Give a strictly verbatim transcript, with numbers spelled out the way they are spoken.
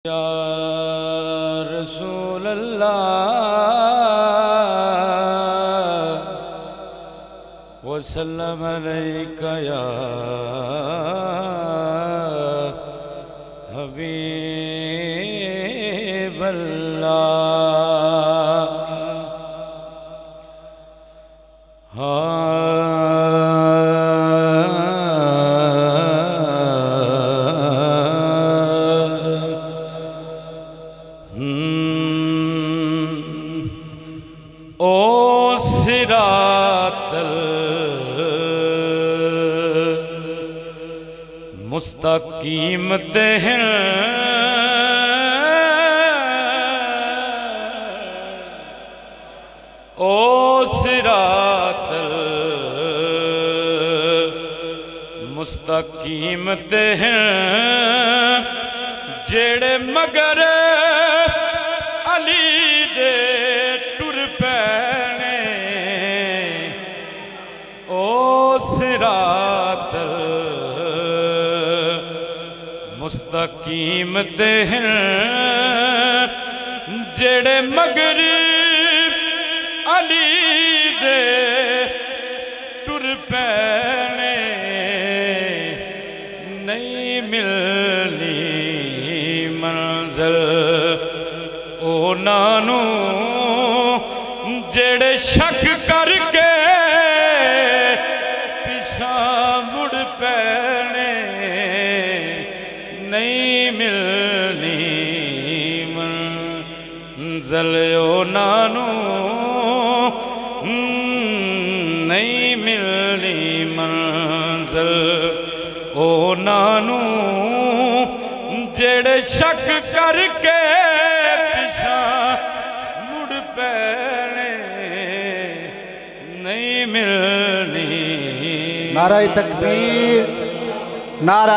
یا رسول اللہ وسلم علیک یا حبیب اللہ او صراط المستقیم تہن او صراط المستقیم تہن جیڑے مگر علی دے ٹر پینے او صراط مستقیم تہن جیڑے مگر علی دے ٹر پینے نہیں ملنی منزل او نانو جیڑے شک کر کے پیچھا مڑ پینے نہیں ملنی منزل او نانو نہیں ملنی منزل او نانو جیڑے شک کر کے پیچھا مڑ پینے نہیں ملنی نعرہ تکبیر، نعرہ